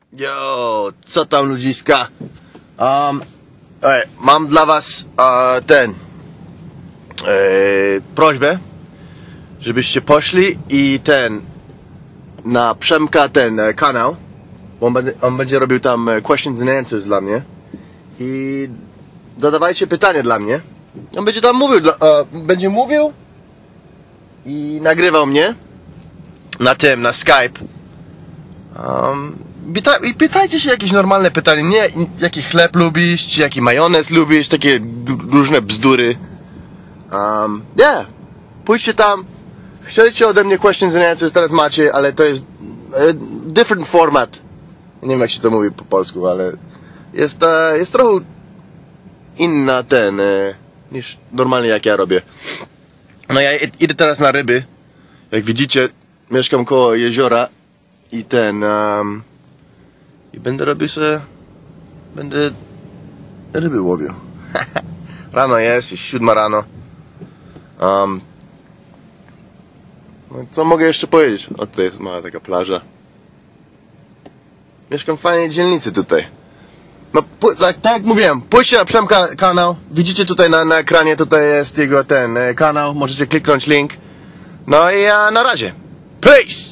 Yo, co tam ludziska? Mam dla was prośbę, żebyście poszli i na Przemka kanał, bo on będzie robił tam questions and answers dla mnie i dodawajcie pytania dla mnie. On będzie tam mówił, będzie mówił i nagrywał mnie na Skype. I pytajcie się jakieś normalne pytanie, nie jaki chleb lubisz, czy jaki majonez lubisz, takie różne bzdury. Pójdźcie tam, chcieliście ode mnie questions and answers, teraz macie, ale to jest different format. Nie wiem jak się to mówi po polsku, ale jest trochę inna niż normalnie jak ja robię. No ja idę teraz na ryby, jak widzicie mieszkam koło jeziora i i będę robił sobie, będę ryby łowił. Rano jest 7 rano. No co mogę jeszcze powiedzieć? O, tutaj jest mała taka plaża. Mieszkam w fajnej dzielnicy tutaj. No tak jak mówiłem, pójdźcie na Przemka kanał. Widzicie tutaj na ekranie, tutaj jest jego kanał. Możecie kliknąć link. No i na razie. Peace!